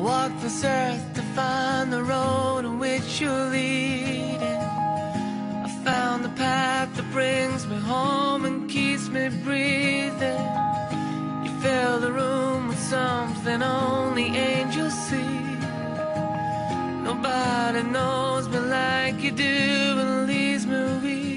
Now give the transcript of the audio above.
walk this earth to find the road on which you're leading. I found the path that brings me home and keeps me breathing. You fill the room with something only angels see. Nobody knows me like you do and leaves me weak.